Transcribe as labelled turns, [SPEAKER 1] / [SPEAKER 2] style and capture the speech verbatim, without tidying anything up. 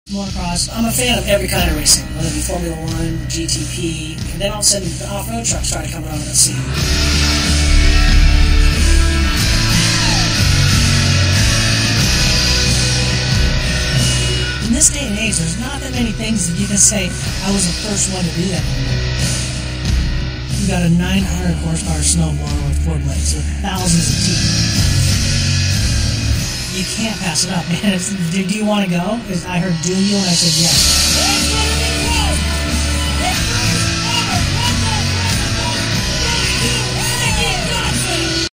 [SPEAKER 1] Motocross. I'm a fan of every kind of racing, whether it be Formula One, G T P, and then all of a sudden the off-road trucks started coming onto the scene. In this day and age, there's not that many things that you can say, I was the first one to do that. You got a nine hundred horsepower snowblower with four blades with thousands of teeth. You can't pass it up, man. It's, do, do you want to go? I heard, do you? And I said, yes.